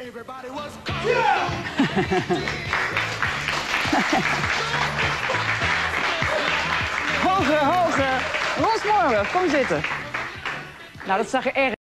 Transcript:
Hoger, hoger. Ron Smoorenburg, kom zitten. Nou, dat zag er erg